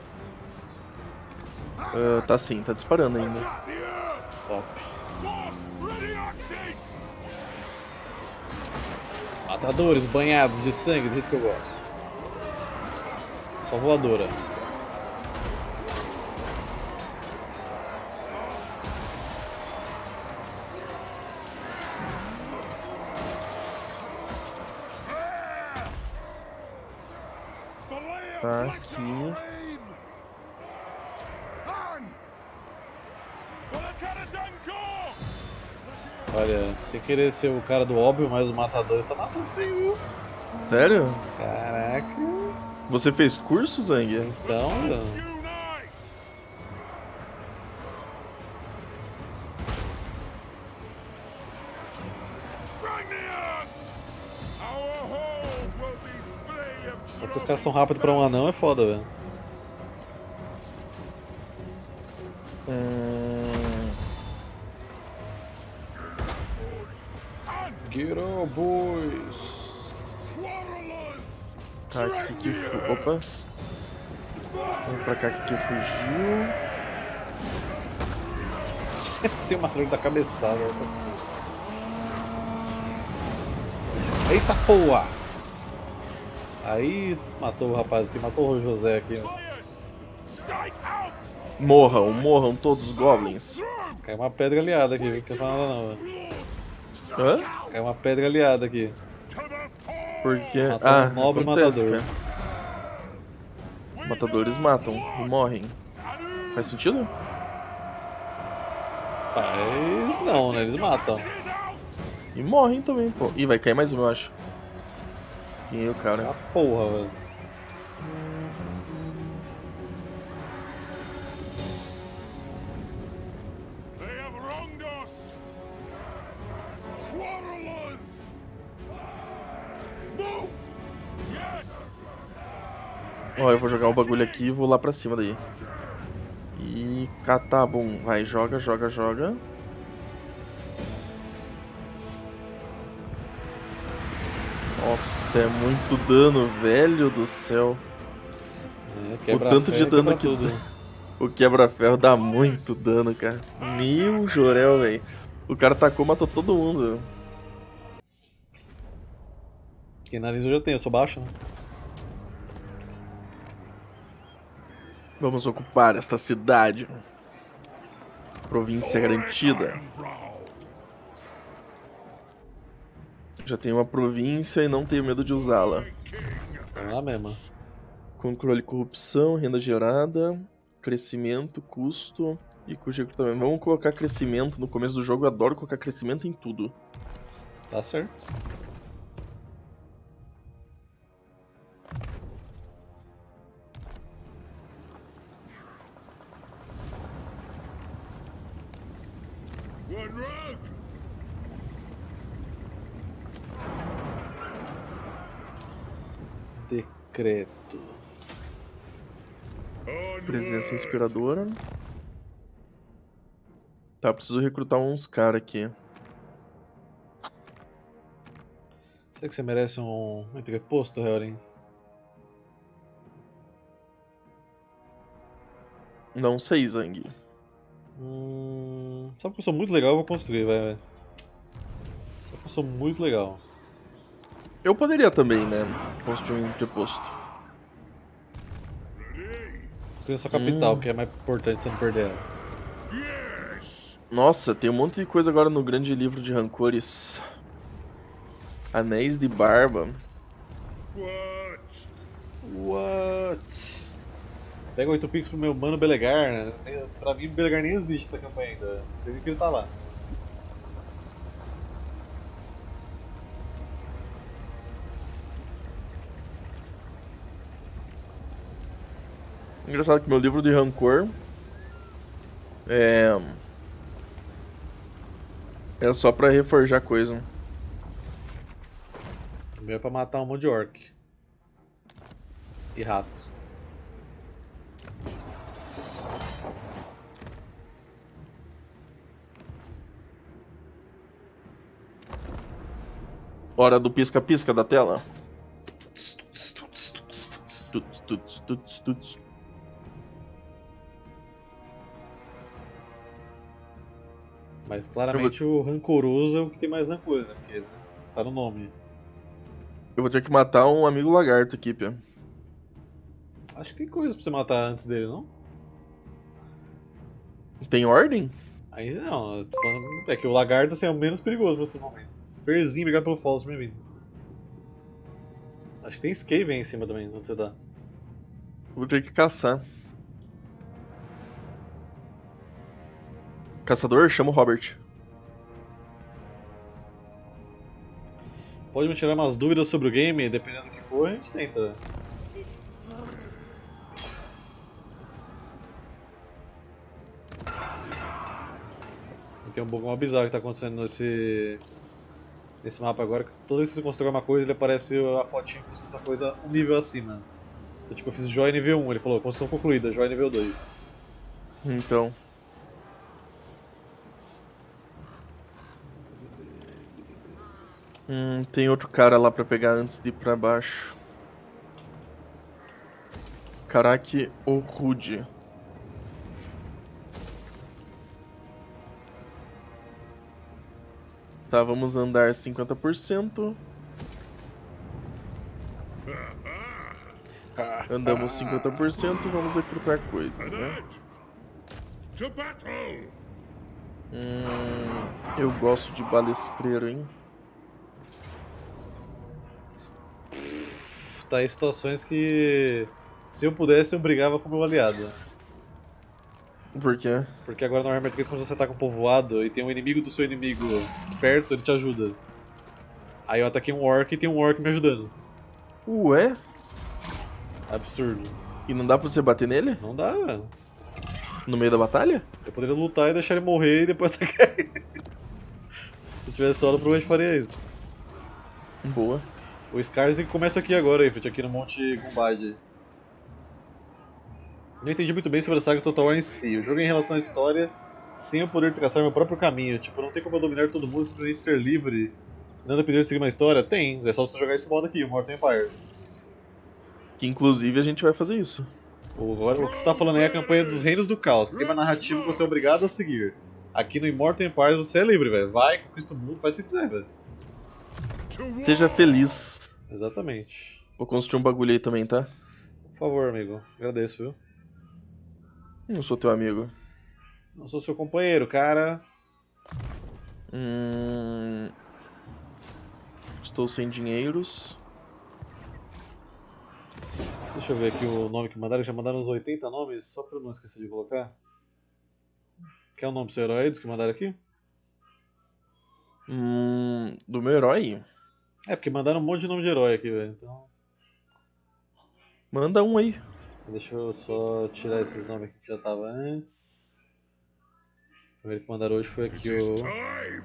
Tá sim, tá disparando ainda. Attack the Urks! Top. Toss! Ready axes! Matadores banhados de sangue, do jeito que eu gosto. Só voadora. Tá aqui. Olha, sem querer ser o cara do óbvio, mas os matadores tá matando bem, viu? Sério? Caraca. Você fez curso, Zang? Então, só que os caras são rápidos pra um anão é foda, velho. Get up, boys! Tá, aqui que opa. Vamos pra cá que fugiu. Tem uma torre da cabeçada. Eita porra! Aí matou o rapaz aqui, matou o José aqui. Morram todos os goblins. Caiu uma pedra aliada aqui, não quer falar nada não, velho. Hã? Caiu uma pedra aliada aqui. Porque. Matou um nobre acontece, matador. cara. Matadores matam e morrem. Faz sentido? Mas não, né? Eles matam. E morrem também, pô. Ih, vai cair mais um, eu acho. Quem é o cara? Ah, porra, velho. They have wronged us! Quarrelers! Move! Yes! Ó, eu vou jogar o bagulho aqui e vou lá pra cima daí. E catar, bom. Vai, joga. Nossa, é muito dano, velho do céu. O tanto de dano que tudo. o quebra-ferro dá muito dano, cara. Meu Jorel, velho. O cara tacou, matou todo mundo. Que nariz eu já tenho, eu sou baixo, né? Vamos ocupar esta cidade. Província garantida. Já tenho uma província e não tenho medo de usá-la. Vamos lá mesmo. Controle, corrupção, renda gerada, crescimento, custo e custo de recrutamento. Vamos colocar crescimento no começo do jogo. Eu adoro colocar crescimento em tudo. Tá certo. One rug! Decreto. Presença inspiradora. Tá, preciso recrutar uns caras aqui. Será que você merece um entreposto, Helrin? Não sei, Zang. Só porque eu sou muito legal, eu vou construir, vai. Só porque eu sou muito legal. Eu poderia também, né? Construir um entreposto. Construir a sua capital, que é mais importante você não perder ela. Yes! Nossa, tem um monte de coisa agora no grande livro de rancores. Anéis de barba. What? What? Pega 8 pix pro meu mano Belegar, né? Pra mim, Belegar nem existe essa campanha ainda. Não sei nem que ele tá lá. Engraçado que meu livro de rancor É. É só pra reforjar coisa. O meu é pra matar um monte de orc. E rato. Hora do pisca-pisca da tela. Tuts. Mas claramente o rancoroso é o que tem mais rancor, né? Porque tá no nome. Eu vou ter que matar um amigo lagarto aqui, Pia. Acho que tem coisa pra você matar antes dele, não? Tem ordem? Aí não, eu tô falando- é que o lagarto assim, é o menos perigoso nesse momento. Ferzinho, obrigado pelo follow, seja bem-vindo. Acho que tem Skaven em cima também, onde você tá. Vou ter que caçar. Caçador, chama o Robert. Pode me tirar umas dúvidas sobre o game, dependendo do que for, a gente tenta. E tem um bug mal bizarro que tá acontecendo nesse mapa agora, que toda vez que você constrói uma coisa, ele aparece a fotinha como se fosse uma coisa um nível acima. Então, tipo, eu fiz joia nível 1, ele falou, construção concluída, joia nível 2. Então. Tem outro cara lá pra pegar antes de ir pra baixo. Karaki ou Rude. Tá, vamos andar 50%. Andamos 50% e vamos recrutar coisas, né? Ahead! To battle! Eu gosto de balestreiro, hein? Tá em situações que, se eu pudesse, eu brigava com o meu aliado. Por quê? Porque agora no Armored 3, quando você tá com um povoado e tem um inimigo do seu inimigo perto, ele te ajuda. Aí eu ataquei um orc e tem um orc me ajudando. Ué? Absurdo. E não dá pra você bater nele? Não dá, velho. No meio da batalha? Eu poderia lutar e deixar ele morrer e depois atacar ele. Se eu tivesse solo, provavelmente faria isso. Boa. O Skarsgård começa aqui agora, Ifrit, aqui no Monte Gumbad. Não entendi muito bem sobre a saga Total War em si. O jogo é em relação à história, sem eu poder traçar meu próprio caminho. Tipo, não tem como eu dominar todo mundo, simplesmente ser livre. Não depender de seguir uma história? Tem, é só você jogar esse modo aqui, o Mortal Empires. Que inclusive a gente vai fazer isso. Agora, o que você está falando aí é a campanha dos Reinos do Caos, que tem uma narrativa que você é obrigado a seguir. Aqui no Immortal Empires você é livre, velho. Vai, conquista o mundo, faz o que quiser, velho. Seja feliz. Exatamente. Vou construir um bagulho aí também, tá? Por favor, amigo. Agradeço, viu? Não sou teu amigo. Não sou seu companheiro, cara. Estou sem dinheiros. Deixa eu ver aqui o nome que mandaram. Já mandaram uns 80 nomes, só pra eu não esquecer de colocar. Quer o nome do seu herói dos que mandaram aqui? Do meu herói? É, porque mandaram um monte de nome de herói aqui, velho. Então, Manda um aí. deixa eu só tirar esses nomes aqui que já tava antes. O primeiro que mandaram hoje foi aqui o... Time!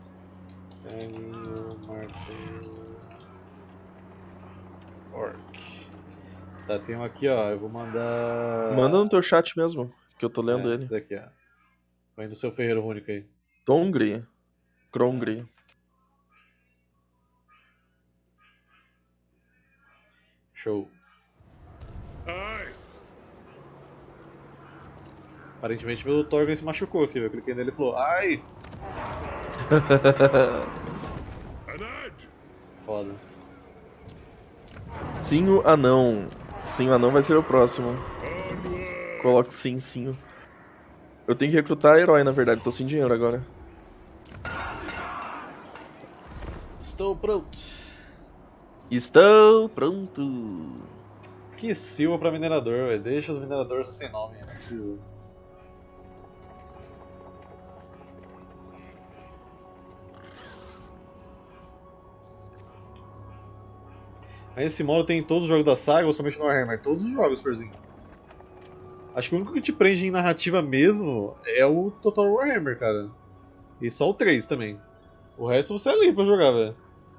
Orc. Tá, tem um aqui, ó. Eu vou mandar... Manda no teu chat mesmo, que eu tô lendo ele. Esse daqui, ó. Vem do seu ferreiro único aí. Tongri. Krongri. Show. Aye! Aparentemente meu Torgen se machucou aqui, eu cliquei nele e falou, ai! Ahead! Foda. Sim, o anão. Sim, o anão vai ser o próximo. Onward! Coloque sim, sim. Eu tenho que recrutar herói, na verdade. Tô sem dinheiro agora. Estou pronto. Estou pronto. Que Silva pra minerador, velho. Deixa os mineradores sem nome, não precisa. Mas esse modo tem em todos os jogos da saga ou somente no Warhammer? Todos os jogos, Ferzinho. Acho que o único que te prende em narrativa mesmo é o Total Warhammer, cara. E só o 3 também. O resto você é livre pra jogar, velho.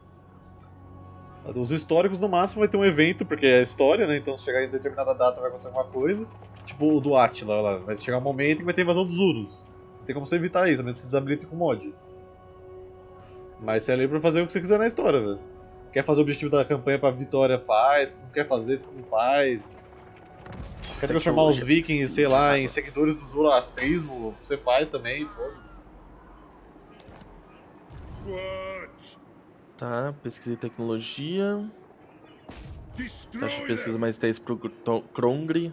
Os históricos no máximo vai ter um evento, porque é história, né? Então se chegar em determinada data vai acontecer alguma coisa. Tipo o do Attila lá. Vai chegar um momento que vai ter invasão dos Urus. Não tem como você evitar isso, a menos que você desabilite com mod. Mas você é livre pra fazer o que você quiser na história, velho. Quer fazer o objetivo da campanha pra vitória, faz. Não quer fazer, não faz. Quer transformar os vikings, sei lá, em seguidores do zoroastrismo, você faz também, foda-se. What? Tá, pesquisei tecnologia. Destroy Acho que pesquisa them. mais 10 pro Krongri.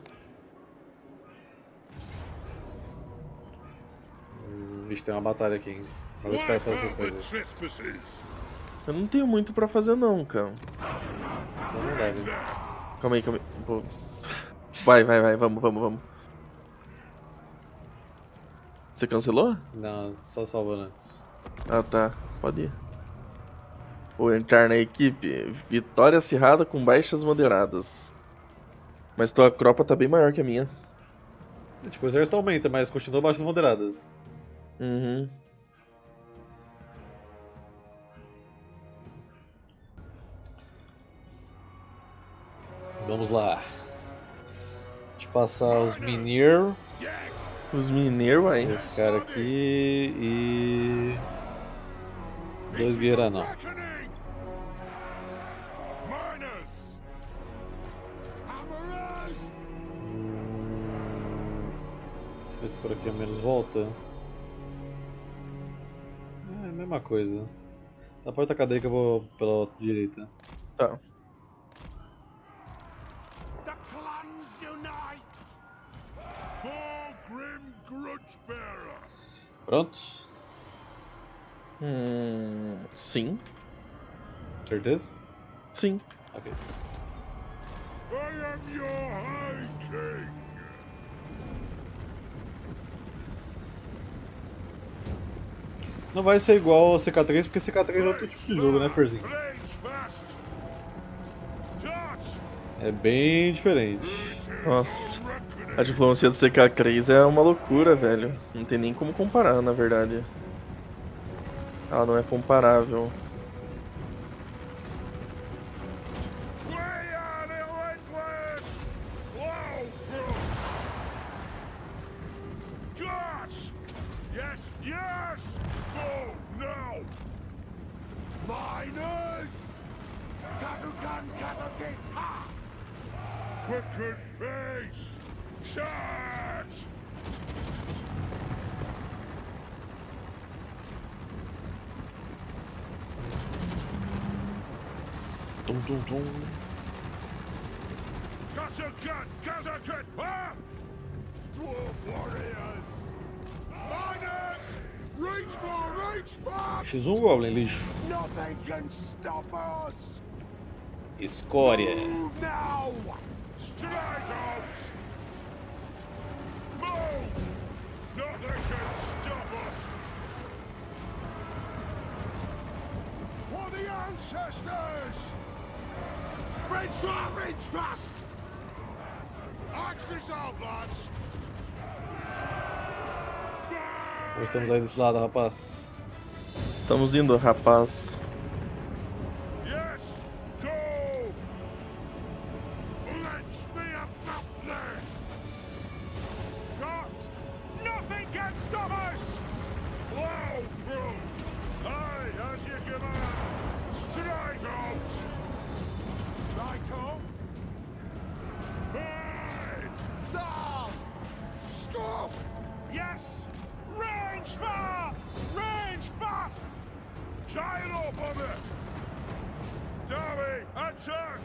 Vixe, tem uma batalha aqui, hein? Vamos ver se faz essas Wipe out the coisas. trespassers. Eu não tenho muito pra fazer não, cara. Então não dá, né? Calma aí. Pô. Vai, vamos. Você cancelou? Não, só salvando antes. Ah, tá. Pode ir. Vou entrar na equipe. Vitória acirrada com baixas moderadas. Mas tua cropa tá bem maior que a minha. Tipo, o exército aumenta, mas continua baixas moderadas. Uhum. Vamos lá. Deixa eu passar os Minir, Yes. Os mineiros aí. esse cara aqui e... 2 guerreiros não. Reckoning. Miners. Hammerers. Esse por aqui é menos volta. É a mesma coisa. Tá, pode tacar daí que eu vou pela direita. Tá. The clans unite. For grim grudge bearer. Pronto? Sim. Certeza? Sim. Ok. I am your High King. Não vai ser igual ao CK3, porque CK3 é outro tipo de jogo, né, Ferzinho? Blaze fast. Dodge. É bem diferente. Nossa. A diplomacia do CK3 é uma loucura, velho. Não tem nem como comparar, na verdade. Ela não é comparável. Way on, relentless. Wow, bro. Gosh. Yes, yes. Move now. Miners. Kazukan, Kazuki. Ha. Quicker pace. Charge. Tum, tum, tum. Kazukan, Kazukan. Ha. Dwarf warriors. Miners. Reach for. X1 Goblin, lixo. Nothing can stop us. Escória. Move now. Strike out. Move. Nothing can stop us. For the ancestors. Reach fast. Axis out, lads. Nós estamos aí desse lado, rapaz. Estamos indo, rapaz. Yes, go! Let's be about this! God, nothing can stop us! Blow through! Aye, as you command! Strike out! Righto! Aye! Down! Scuff! Yes! Range fire! Range fast! Gyro bomber! Darby, attack!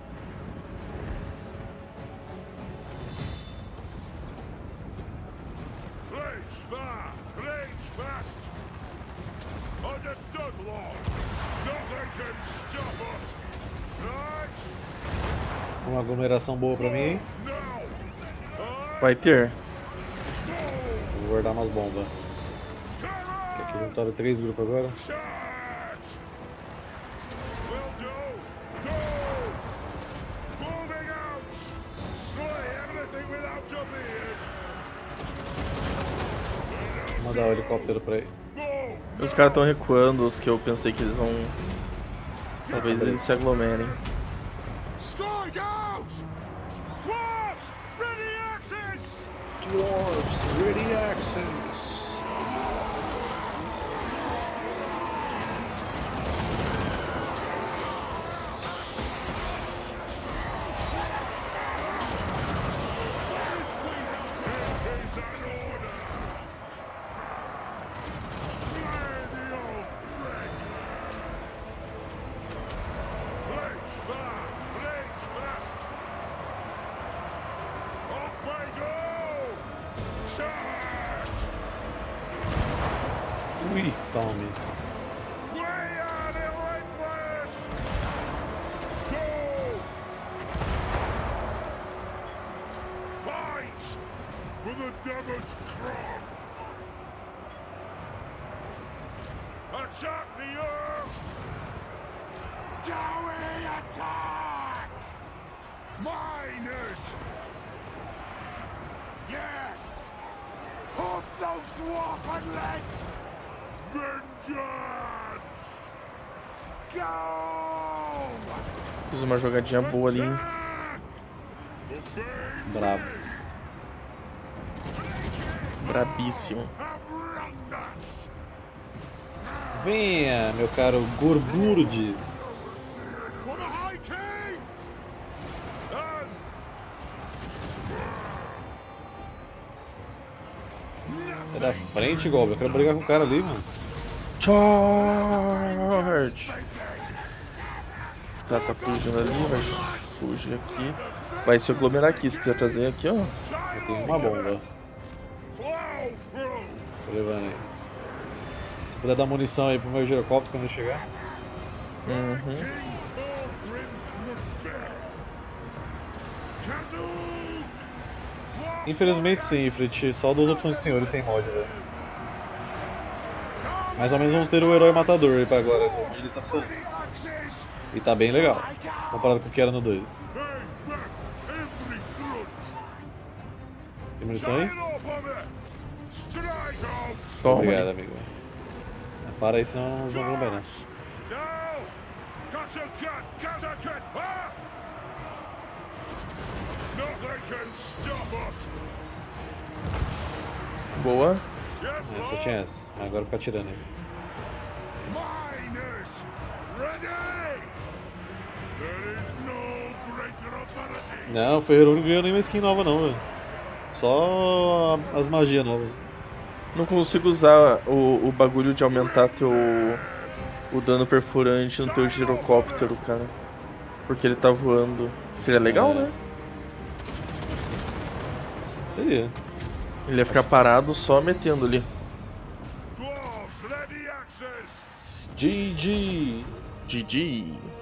Range fire! Range fast! Understood, Lord! Nothing can stop us! Right? Uma aglomeração boa pra mim, hein? Now! Vai ter. Vou guardar umas bombas. Que aqui juntaram 3 grupos agora. Charge! Will do! Go! Moving out! Slay everything without your ears! mandar o helicóptero pra ele. Os caras estão recuando, os que eu pensei que eles vão... Talvez eles se aglomerem. Strike out! Dwarfs, ready axes! Dwarfs, ready access. It is an order! Slay the old breakers! Bridge far! Bridge fast! Off we go! Charge! Ui, tome. We are relentless! Go! Fight for the Devil's Crown! Attack the earth! Dowie attack! Miners! Yes! Hold those dwarfen legs! Vengeance! Go! Fiz uma jogadinha boa ali, hein? Attack! Obey Brabo. Brabíssimo. Around us! Venha, meu caro Gorgurdes. For the High King! And É da frente, Goblin. Eu quero brigar com o cara ali, mano. Charge! Tá fugindo ali, vai fugir aqui. Vai se aglomerar aqui, se quiser trazer aqui, ó. Eu tenho uma bomba. flow through! Tô levando aí. Se puder dar munição aí pro meu girocóptero quando eu chegar. Uhum. King Orgrim Muspel! Kazoo! Infelizmente sim, Frit. Só duas opções de senhores sem mod, velho. Mais ou menos vamos ter o herói matador aí pra agora. Ele tá funcionando. Axis! E tá bem legal. Comparado com o que era no 2. Take back every grudge! Tem munição aí? Sign off on it! Strike out! Toma. Obrigado, amigo. Para aí, senão nós vamos aglomerar. Down! Kazakat! Kazakat! Ah! Nothing can stop us! Boa. Yes, É, só Lord! tinha essa. Mas agora eu vou ficar tirando aí. Miners! Ready! There is no greater authority! Não, o Ferreiro não ganhou nenhuma skin nova não, velho. Só as magias novas. Não consigo usar o bagulho de aumentar o dano perfurante no teu girocóptero, cara. Porque ele tá voando. Seria legal, né? Seria. Ele ia ficar parado só metendo ali. Dwarfs, ready access! GG! GG.